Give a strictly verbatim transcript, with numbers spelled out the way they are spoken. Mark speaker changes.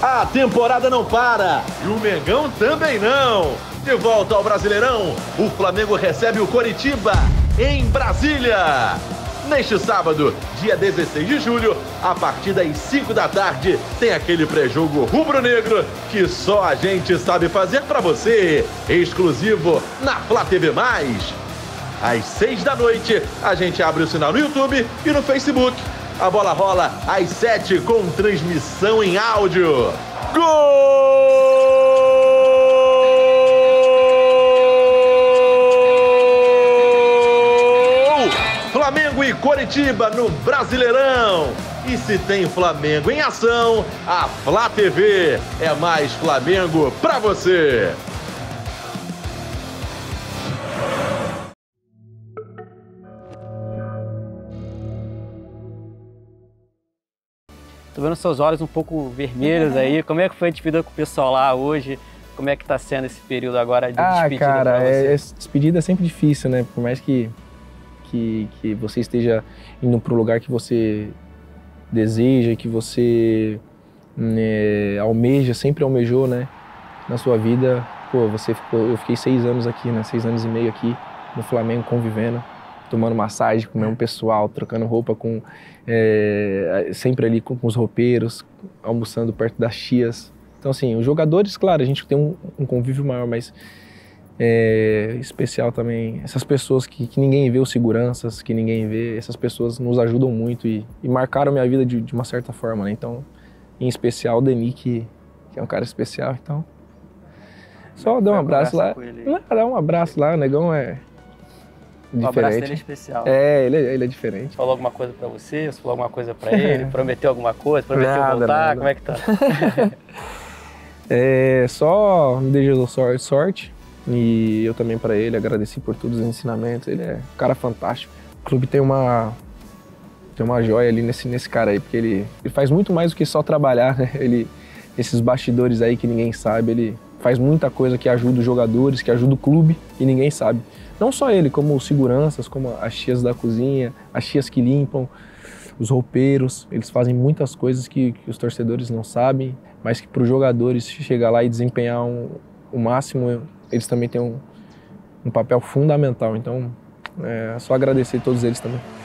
Speaker 1: A temporada não para e o Mengão também não. De volta ao Brasileirão, o Flamengo recebe o Coritiba em Brasília. Neste sábado, dia dezesseis de julho, a partir das cinco da tarde, tem aquele pré-jogo rubro-negro que só a gente sabe fazer para você, exclusivo na Flá T V mais. Às seis da noite, a gente abre o sinal no YouTube e no Facebook. A bola rola às sete com transmissão em áudio. Gol! Flamengo e Coritiba no Brasileirão. E se tem Flamengo em ação, a Flá T V é mais Flamengo pra você.
Speaker 2: Tô vendo seus olhos um pouco vermelhos aí. Como é que foi a despedida com o pessoal lá hoje? Como é que tá sendo esse período agora de
Speaker 3: ah,
Speaker 2: despedida
Speaker 3: cara,
Speaker 2: pra você?
Speaker 3: É, é, despedida é sempre difícil, né? Por mais que, que, que você esteja indo para o lugar que você deseja, que você né, almeja, sempre almejou, né? Na sua vida, pô, você ficou, eu fiquei seis anos aqui, né? Seis anos e meio aqui no Flamengo, convivendo, tomando massagem com o mesmo pessoal, trocando roupa com... É, sempre ali com, com os roupeiros, almoçando perto das tias. Então, assim, os jogadores, claro, a gente tem um, um convívio maior, mas é especial também. Essas pessoas que, que ninguém vê, os seguranças, que ninguém vê, essas pessoas nos ajudam muito e, e marcaram minha vida de, de uma certa forma, né? Então, em especial o Deni, que, que é um cara especial, então... Só dar um abraço lá. Não, dá um abraço lá, o negão é...
Speaker 2: O
Speaker 3: diferente.
Speaker 2: abraço dele é especial.
Speaker 3: É, ele, ele é diferente.
Speaker 2: Falou alguma coisa pra você? Você falou alguma coisa pra ele? Prometeu alguma coisa? Prometeu
Speaker 3: nada,
Speaker 2: voltar?
Speaker 3: nada.
Speaker 2: Como é que tá?
Speaker 3: é, só me desejou sorte, sorte e eu também pra ele, agradeci por todos os ensinamentos. Ele é um cara fantástico. O clube tem uma, tem uma joia ali nesse, nesse cara aí, porque ele, ele faz muito mais do que só trabalhar, né? Ele, esses bastidores aí que ninguém sabe, ele faz muita coisa que ajuda os jogadores, que ajuda o clube e ninguém sabe. Não só ele, como os seguranças, como as tias da cozinha, as tias que limpam, os roupeiros. Eles fazem muitas coisas que, que os torcedores não sabem, mas que para os jogadores chegar lá e desempenhar um, o máximo, eles também têm um, um papel fundamental. Então, é só agradecer a todos eles também.